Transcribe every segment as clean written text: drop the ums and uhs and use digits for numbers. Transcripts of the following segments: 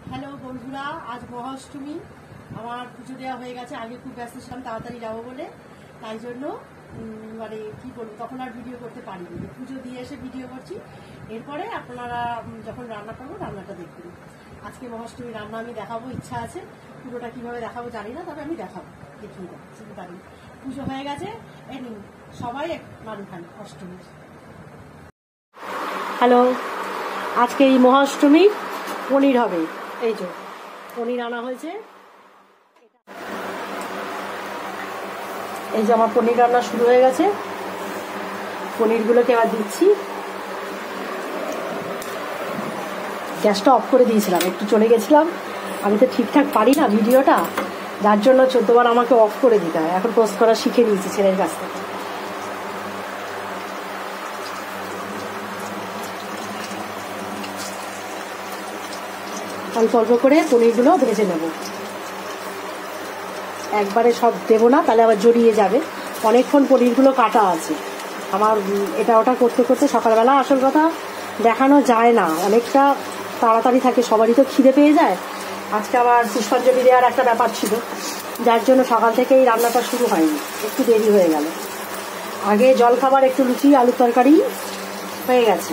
Hello বন্ধুরা, আজ মহাষ্টমী। আমার পুজো দেওয়া হয়ে গেছে। আগে খুব ব্যস্ত ছিলাম তাড়াতাড়ি যাবো বলে, তাই জন্য মানে কি বলবো, তখন আর ভিডিও করতে পারিনি। পুজো দিয়ে এসে ভিডিও করছি। এরপরে আপনারা যখন রান্না করবো রান্নাটা দেখবেন। আজকে মহাষ্টমী রান্না আমি দেখাবো, ইচ্ছা আছে। পুরোটা কিভাবে দেখাবো জানি না, তবে আমি দেখাবো, দেখিয়ে দেবো, চিন্তা নেই। পুজো হয়ে গেছে, সবাই নাড়ু খান অষ্টমীর। হ্যালো, আজকে এই মহাষ্টমী পনির হবে। এই যে পনির আনা হয়েছে। এই যে আমার পনির রান্না শুরু হয়ে গেছে। পনিরগুলোকে এবার দিচ্ছি। গ্যাসটা অফ করে দিয়েছিলাম, একটু চলে গেছিলাম। আমি তো ঠিকঠাক পারি না ভিডিওটা, যার জন্য 14 বার আমাকে অফ করে দিতে হয়। এখন পোস্ট করা শিখে নিয়েছি ছেলের কাছ থেকে। অল্প অল্প করে পনিরগুলো ভেজে নেব, একবারে সব দেবো না, তাহলে আবার জড়িয়ে যাবে। অনেকক্ষণ পনিরগুলো কাটা আছে আমার। এটা ওটা করতে করতে সকালবেলা আসল কথা দেখানো যায় না, অনেকটা তাড়াতাড়ি থাকে, সবারই তো খিদে পেয়ে যায়। আজকে আবার পুষ্পাঞ্জলি দেওয়ার একটা ব্যাপার ছিল, যার জন্য সকাল থেকে এই রান্নাটা শুরু হয়নি, একটু দেরি হয়ে গেল। আগে জলখাবার একটু লুচি আলুর তরকারি হয়ে গেছে।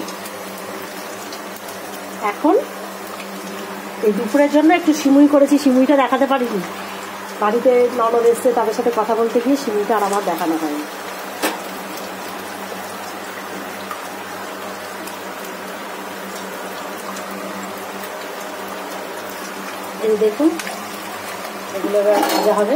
এখন এই দুপুরের জন্য একটু সিমুই করেছি, সিমুইটা দেখাতে পারিনি। বাড়িতে ননদ এসছে, তাদের সাথে কথা বলতে গিয়ে সিমুইটা আর আমার দেখানো হয়নি। এই দেখুন, এগুলো এবার ভাজা হবে।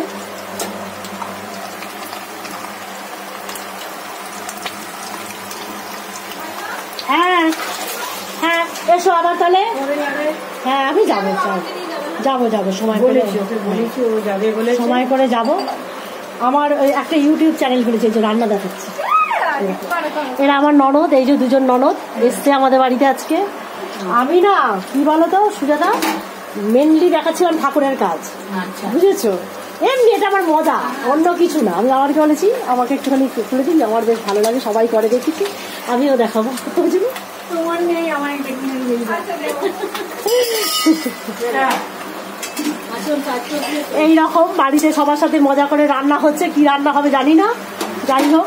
হ্যাঁ হ্যাঁ, এসো আবার তাহলে। হ্যাঁ, আমি যাবো যাবো যাবো, সময় করে সময় করে যাবো। আমার একটা ইউটিউব চ্যানেল খুলেছে, যে রান্না দেখাচ্ছে। এরা আমার ননদ, এই যে দুজন ননদ এসছে আমাদের বাড়িতে আজকে। আমি না কি বলতো সুজাতা, মেনলি দেখাচ্ছিলাম ঠাকুরের কাজ, বুঝেছো? এমনি এটা আমার মজা, অন্য কিছু না। আমি আমাকে বলেছি আমাকে একটুখানি খুলে দিন, আমার বেশ ভালো লাগে, সবাই করে দেখেছি, আমিও দেখাবো, বুঝলি? তোমার নেই, আমার এইরকম বাড়িতে সবার সাথে মজা করে রান্না হচ্ছে। কি রান্না হবে জানি না, যাই হোক।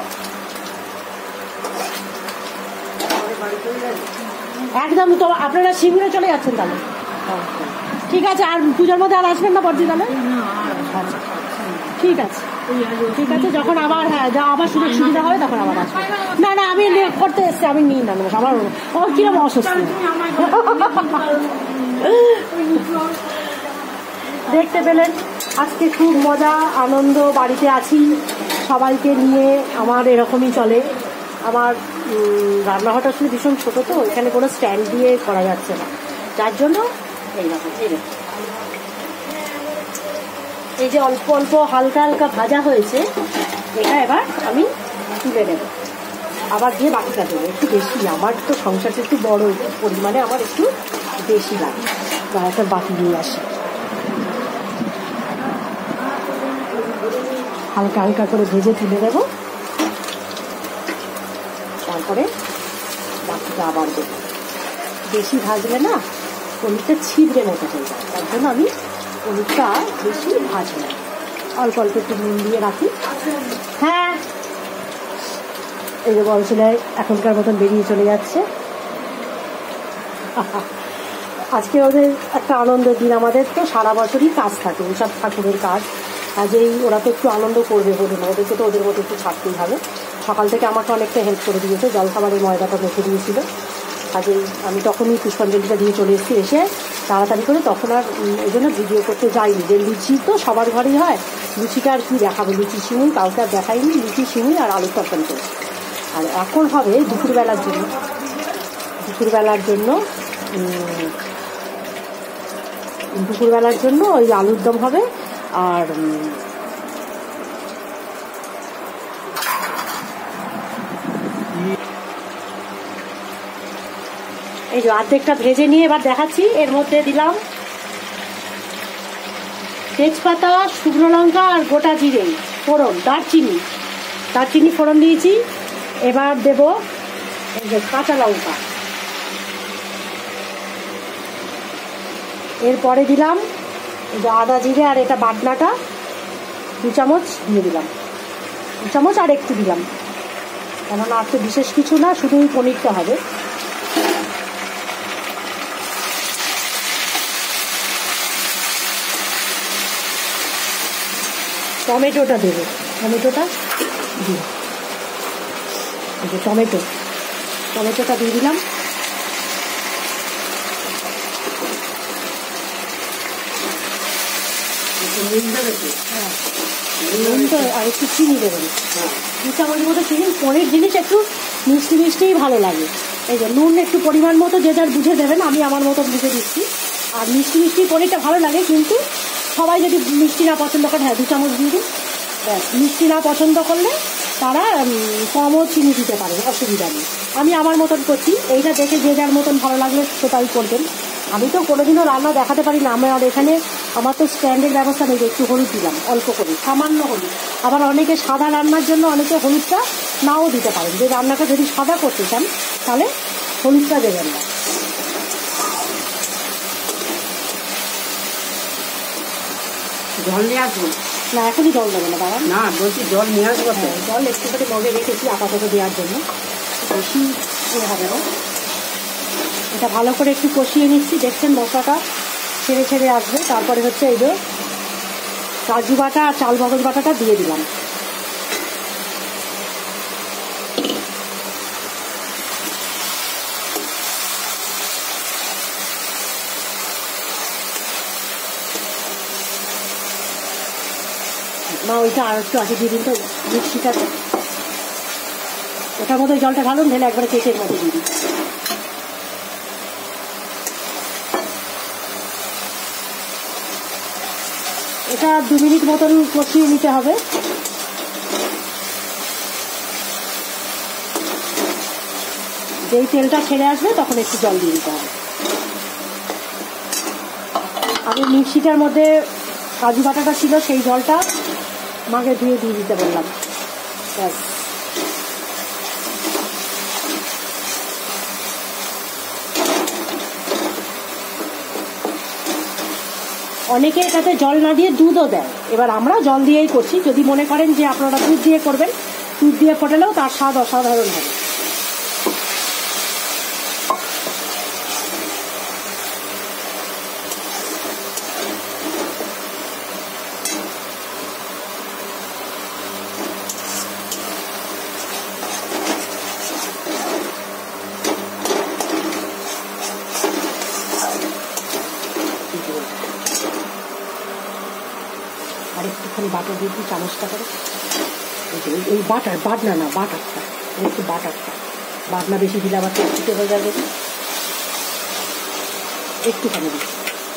একদম তো আপনারা শিবিরে চলে যাচ্ছেন তাহলে? ঠিক আছে, আর পুজোর মধ্যে আর আসবেন না বর্দি তাহলে? আচ্ছা, ঠিক আছে ঠিক আছে, যখন আবার হ্যাঁ আবার সুযোগ সুবিধা হবে তখন আবার আসবে। না না, আমি করতে এসছি, আমি নিই না, আমার কিরকম অসুস্থ। দেখতে পেলেন আজকে খুব মজা আনন্দ, বাড়িতে আছি সবাইকে নিয়ে। আমার এরকমই চলে। আমার রান্নাঘরটা আসলে ভীষণ ছোট, তো এখানে কোনো স্ট্যান্ড দিয়ে করা যাচ্ছে না, যার জন্য এইরকম। এই যে অল্প অল্প হালকা হালকা ভাজা হয়েছে, এটা এবার আমি তুলে নেব, আবার দিয়ে বাকিটা দেবো। একটু বেশি, আমার তো সংসারটা একটু বড় পরিমাণে, আমার একটু বেশি লাগে। একটা বাটি নিয়ে আসি, হালকা হালকা করে ভেজে তুলে দেবো, তারপরে বাকিটা আবার দেবো। বেশি ভাজলে না পনিরটা ছিদ্রে মতো হয়ে যায়, তার জন্য আমি পনিরটা বেশি ভাজি না, অল্প অল্প একটু নুন দিয়ে রাখি। হ্যাঁ, এই যে বড় ছেলে এখনকার মতন বেরিয়ে চলে যাচ্ছে। আজকে ওদের একটা আনন্দের দিন। আমাদের তো সারা বছরই কাজ থাকে, এইসব ঠাকুরের কাজ, কাজেই ওরা তো একটু আনন্দ করবে বলে না, ওদেরকে তো ওদের মতো একটু ছাড়তেই হবে। সকাল থেকে আমাকে অনেকটা হেল্প করে দিয়েছে, জলখাবারের ময়দাটা মেখে দিয়েছিল। কাজেই আমি তখনই পুষ্পাঞ্জলিটা দিয়ে চলে এসেছি, এসে তাড়াতাড়ি করে। তখন আর এই জন্য ভিডিও করতে যাইনি, যে লুচি তো সবার ঘরেই হয়, লুচিটা আর কি দেখাবো, লুচি সিমুই কাউকে আর দেখাইনি। লুচি সিমুই আর আলুর তরকারি করে। আর এখন হবে দুপুরবেলার জন্য, দুপুরবেলার জন্য ওই আলুর দম হবে। আর এই যে অর্ধেকটা ভেজে নিয়ে এবার দেখাচ্ছি। এর মধ্যে দিলাম তেজপাতা, শুকনো লঙ্কা আর গোটা জিরে ফোড়ন, দারচিনি ফোড়ন দিয়েছি। এবার দেব এই যে কাঁচা লঙ্কা, এরপরে দিলাম যে আদা জিরে আর এটা বাটনাটা 2 চামচ দিয়ে দিলাম, 2 চামচ আর একটু দিলাম, কেননা আর তো বিশেষ কিছু না, শুধু পনিরটা হবে। টমেটোটা দেবো, টমেটোটা দিই, টমেটোটা দিয়ে দিলাম। হ্যাঁ, আর একটু চিনি দেবেন, 2 চামচ মতো চিনি। পনির জিনিস একটু মিষ্টি মিষ্টিই ভালো লাগে। এই যে নুন একটু পরিমাণ মতো যে যার বুঝে দেবেন, আমি আমার মতো বুঝে দিচ্ছি। আর মিষ্টি মিষ্টি পনিরটা ভালো লাগে, কিন্তু সবাই যদি মিষ্টি না পছন্দ করে, হ্যাঁ 2 চামচ দিয়ে দিন। মিষ্টি না পছন্দ করলে তারা কমও চিনি দিতে পারে, অসুবিধা নেই। আমি আমার মতন করছি, এইটা দেখে যে যার মতন ভালো লাগলে সেটাই করবেন। আমি তো কোনোদিনও রান্না দেখাতে পারি না, আমার এখানে আমার তো স্ট্যান্ডের ব্যবস্থা নেই। একটু হলুদ দিলাম, অল্প করে, সামান্য হলুদ। আবার অনেকে সাদা রান্নার জন্য অনেকে হলুদটা নাও দিতে পারেন, যে রান্নাটা যদি সাদা করতে চান তাহলে হলুদটা দেবেন না। জল নিয়ে আসবো না, এখনই জল দেবে না বাবা, না বলছি জল নিয়ে আসবো। জল একটু করে মগে রেখেছি আপাতত দেওয়ার জন্য, বেশি হবে না। এটা ভালো করে একটু কষিয়ে নিচ্ছি, দেখছেন মশলাটা ছেড়ে ছেড়ে আসবে। তারপরে হচ্ছে এই যে কাজু বাটা আর চাল মগজ বাটাটা দিয়ে দিলাম। মা ওইটা আর একটু আগে দিয়ে দিন তো মিক্সিটাতে, ওটার মধ্যে জলটা ঢালুন, ঢেলে একবারে কেকের মধ্যে দিয়ে দিন। এটা 2 মিনিট মতন কষিয়ে নিতে হবে। যেই তেলটা ছেড়ে আসবে তখন একটু জল দিয়ে দিতে হবে। আমি মিক্সিটার মধ্যে কাজু বাটাটা ছিল, সেই জলটা মাকে ধুয়ে দিয়ে দিতে বললাম। ব্যাস, অনেকে এটাতে জল না দিয়ে দুধও দেয়, এবার আমরা জল দিয়েই করছি। যদি মনে করেন যে আপনারা দুধ দিয়ে করবেন, দুধ দিয়ে ফোটালেও তার স্বাদ অসাধারণ হবে। আর একটুখানি বাটার দিয়ে দিই, চামচটা করে। এই বাটনা না, বাটারটা একটু, বাটনা বেশি দিলে আবার টেস্টি হয়ে যাবে। একটুখানি দিই।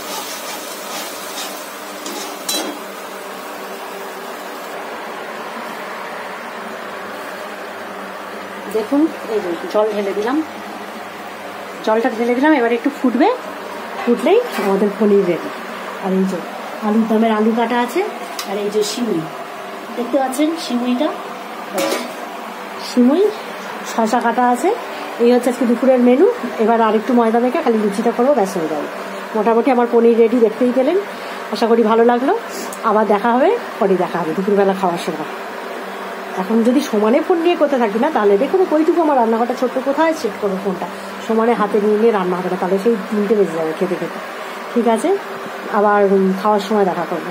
দেখুন, এই যে জল ঢেলে দিলাম, জলটা ঢেলে দিলাম। এবার একটু ফুটবে, ফুটলেই আমাদের পনির রেডি। আর এই যে আলুর দমের আলু কাটা আছে, আর এই যে সিমুই দেখতে পাচ্ছেন, সিমুই শসা কাটা আছে। এই হচ্ছে আজকে দুপুরের মেনু। এবার আরেকটু ময়দা মেখে খালি লুচিটা করবো, ব্যাস হয়ে যাবে। মোটামুটি আমার পনির রেডি, দেখতেই পেলেন। আশা করি ভালো লাগলো। আবার দেখা হবে, পরে দেখা হবে দুপুরবেলা খাওয়ার সময়। এখন যদি সমানে ফোন নিয়ে করতে থাকি না, তাহলে দেখুন ওইটুকু আমার রান্নাঘরটা ছোট্ট, কোথায় সেট করবো ফোনটা, সমানে হাতে নিয়ে নিয়ে রান্না হবে না, তাহলে সেই 3টে বেজে যাবে খেতে খেতে। ঠিক আছে, আবার খাওয়ার সময় দেখা করবো।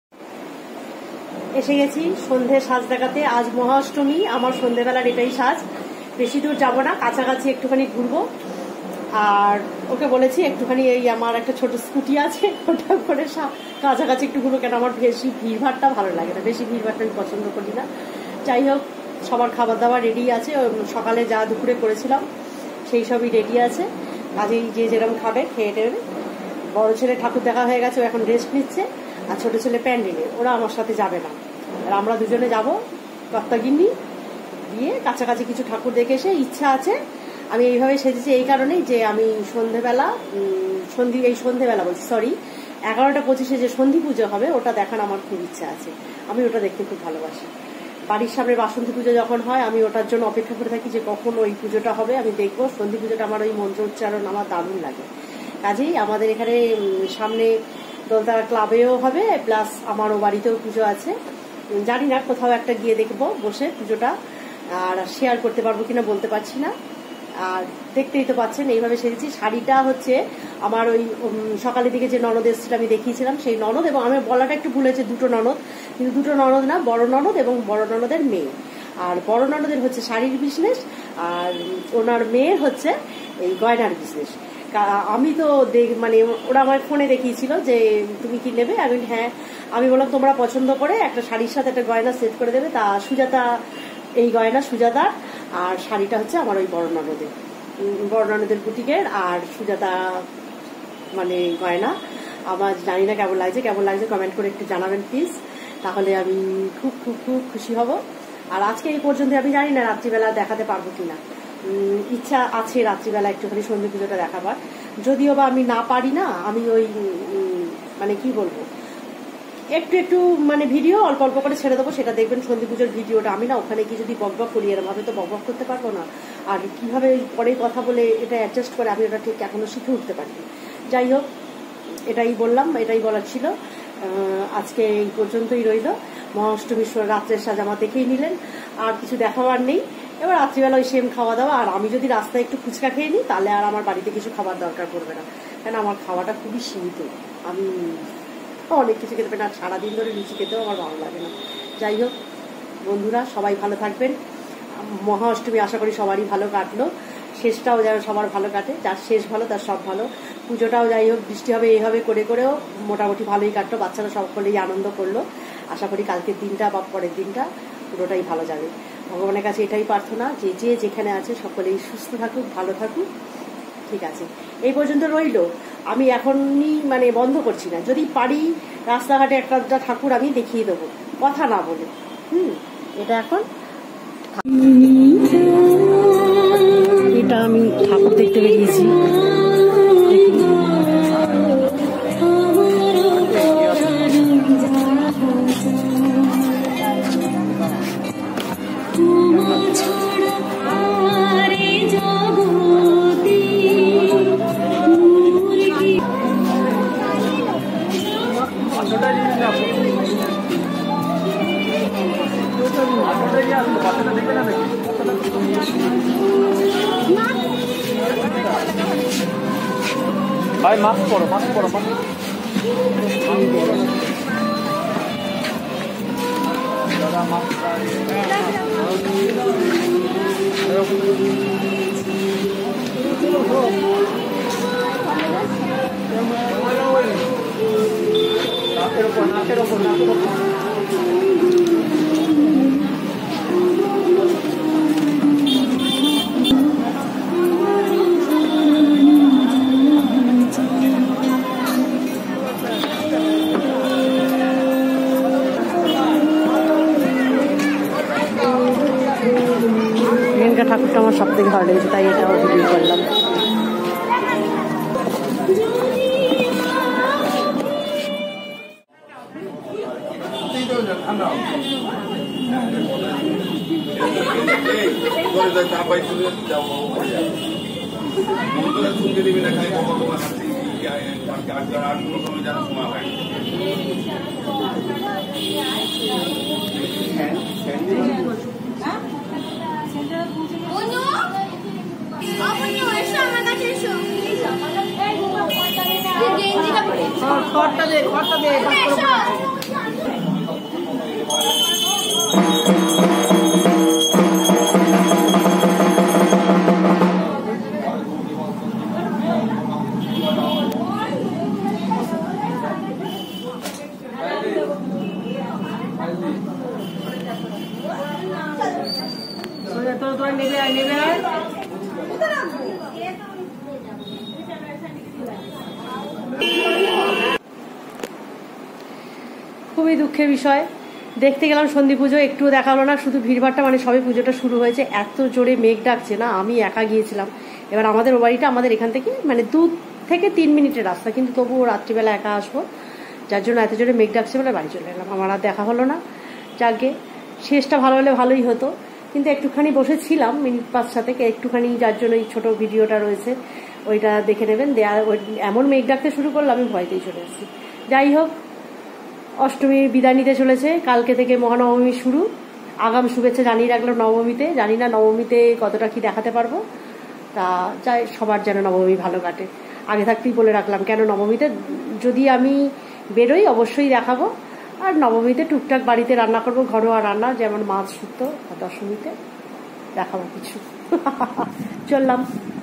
এসে গেছি সন্ধ্যে সাজ দেখাতে। আজ মহাষ্টমী, আমার সন্ধ্যেবেলার এটাই সাজ। বেশি দূর যাবো না, কাছাকাছি একটুখানি ঘুরবো। আর ওকে বলেছি একটুখানি, এই আমার একটা ছোট স্কুটি আছে, ওটা করে কাছাকাছি একটু ঘুরবো, কেন আমার বেশি ভিড়ভাড়টা ভালো লাগে না, বেশি ভিড়ভাড়টা আমি পছন্দ করি না। যাই হোক, সবার খাবার দাবার রেডি আছে, সকালে যা দুপুরে করেছিলাম সেই সবই রেডি আছে। কাজেই যে যেরকম খাবে খেয়ে টেবে। বড় ছেলে ঠাকুর দেখা হয়ে গেছে, ও এখন রেস্ট নিচ্ছে। আর ছোট ছেলে প্যান্ডেলে, ওরা আমার সাথে যাবে না। আর আমরা দুজনে যাবো কর্তাগিন্নি গিয়ে কাছাকাছি কিছু ঠাকুর দেখে এসে। ইচ্ছা আছে, আমি এইভাবে সেজেছি এই কারণেই যে আমি সন্ধেবেলা বলছি, সরি, 11টা 25-এ যে সন্ধি পুজো হবে, ওটা দেখার আমার খুব ইচ্ছা আছে। আমি ওটা দেখতে খুব ভালোবাসি। বাড়ির সামনে বাসন্তী পুজো যখন হয়, আমি ওটার জন্য অপেক্ষা করে থাকি যে কখন ওই পুজোটা হবে, আমি দেখবো। সন্ধি পুজোটা আমার ওই মন্ত্র উচ্চারণ আমার দারুণ লাগে। কাজেই আমাদের এখানে সামনে দোলতলা ক্লাবেও হবে, প্লাস আমারও বাড়িতেও পুজো আছে। জানি না, কোথাও একটা গিয়ে দেখবো বসে পুজোটা, আর শেয়ার করতে পারবো কিনা বলতে পারছি না। আর দেখতেই তো পাচ্ছেন এইভাবে সেরেছি। শাড়িটা হচ্ছে আমার ওই সকালের দিকে যে ননদ এসেছিল আমি দেখিয়েছিলাম, সেই ননদ, এবং আমি বলাটা একটু ভুলেছে, দুটো ননদ, কিন্তু দুটো ননদ না, বড় ননদ এবং বড় ননদের মেয়ে। আর বড় ননদের হচ্ছে শাড়ির বিজনেস, আর ওনার মেয়ের হচ্ছে এই গয়নার বিজনেস। আমি তো মানে ওরা আমার ফোনে দেখিয়েছিল যে তুমি কি নেবে, আমি হ্যাঁ, আমি বললাম তোমরা পছন্দ করে একটা শাড়ির সাথে একটা গয়না সেট করে দেবে। তা সুজাতা, এই গয়না সুজাতা, আর শাড়িটা হচ্ছে আমার ওই বড় ননদের বুটিকের, আর সুজাতা মানে গয়না। আমার জানি না কেমন লাগছে কমেন্ট করে একটু জানাবেন প্লিজ, তাহলে আমি খুব খুব খুব খুশি হব। আর আজকে এই পর্যন্ত, আমি জানি না রাত্রিবেলা দেখাতে পারবো কিনা, ইচ্ছা আছে রাত্রিবেলা একটুখানি সন্ধে পুজোটা দেখাবার, যদিও বা আমি না পারি না। আমি ওই মানে কি বলবো, একটু মানে ভিডিও অল্প অল্প করে ছেড়ে দেবো, সেটা দেখবেন সন্ধে পুজোর ভিডিওটা। আমি না ওখানে কি যদি বকবক করি, এরভাবে তো বকবক করতে পারবো না। আর কিভাবে পরে কথা বলে এটা অ্যাডজাস্ট করে আমি ওটা ঠিক এখনো শিখে উঠতে পারিনি। যাই হোক, এটাই বললাম, এটাই বলার ছিল। আজকে এই পর্যন্তই রইল। মহাষ্টমীর রাত্রের সাজামা দেখেই নিলেন, আর কিছু দেখাবার নেই। এবার রাত্রিবেলা ওই সেম খাওয়া দাওয়া, আর আমি যদি রাস্তায় একটু ফুচকা খেয়ে নিই তাহলে আর আমার বাড়িতে কিছু খাবার দরকার পড়বে না, কেন আমার খাওয়াটা খুবই সীমিত। আমি অনেক কিছু খেতে পারি না, সারাদিন ধরে লুচি খেতেও আমার ভালো লাগে না। যাই হোক বন্ধুরা, সবাই ভালো থাকবেন। মহা অষ্টমী আশা করি সবারই ভালো কাটলো, শেষটাও যেন সবার ভালো কাটে, যার শেষ ভালো তার সব ভালো। পুজোটাও যাই হোক, বৃষ্টি হবে এইভাবে করেও মোটামুটি ভালোই কাটলো, বাচ্চারা সকলেই আনন্দ করলো। আশা করি কালকের দিনটা বা পরের দিনটা পুরোটাই ভালো যাবে। ভগবানের কাছে এটাই প্রার্থনা যে যে যেখানে আছে সকলেই সুস্থ থাকুক, ভালো থাকুক। ঠিক আছে, এই পর্যন্ত রইল। আমি এখনই মানে বন্ধ করছি না, যদি পারি রাস্তাঘাটে একটা ঠাকুর আমি দেখিয়ে দেবো, কথা না বলে। এটা এখন এটা আমি ঠাকুর দেখতে বেরিয়েছি। ভাই মাস্ক পরো, মাস্ক পরো, দাদা মাস্ক নাকের ওপর ঠাকুরটা আমার সব থেকে ভালো লেগেছে, তাই এটাও ভিডিও করলাম। খড়টা দে খুবই দুঃখের বিষয়, দেখতে গেলাম সন্ধি পুজো, একটুও দেখা হলো না। শুধু ভিড়ভাড়টা, মানে সবে পুজোটা শুরু হয়েছে, এত জোরে মেঘ ডাকছে না। আমি একা গিয়েছিলাম, এবার আমাদের বাড়িটা আমাদের এখান থেকে মানে 2 থেকে 3 মিনিটের রাস্তা, কিন্তু তবুও রাত্রিবেলা একা আসবো, যার জন্য এত জোরে মেঘ ডাকছে বলে বাড়ি চলে এলাম। আমার আর দেখা হলো না। যাকে শেষটা ভালো হলে ভালোই হতো, কিন্তু একটুখানি বসেছিলাম মিনিট 5 থেকে একটুখানি, যার জন্য এই ছোটো ভিডিওটা রয়েছে। ওইটা দেখে নেবেন। এমন মেঘ ডাকতে শুরু করলো আমি ভয়তেই চলে এসেছি। যাই হোক, অষ্টমী বিদায় নিতে চলেছে, কালকে থেকে মহানবমী শুরু। আগাম শুভেচ্ছা জানিয়ে রাখলাম নবমীতে। জানি না নবমীতে কতটা কি দেখাতে পারবো, তা চাই সবার যেন নবমী ভালো কাটে। আগে থাকতেই বলে রাখলাম, কেন নবমীতে যদি আমি বেরোই অবশ্যই দেখাবো। আর নবমীতে টুকটাক বাড়িতে রান্না করবো, ঘরোয়া রান্না, যেমন মাছ শুক্তো। আর দশমীতে দেখাবো কিছু। চললাম।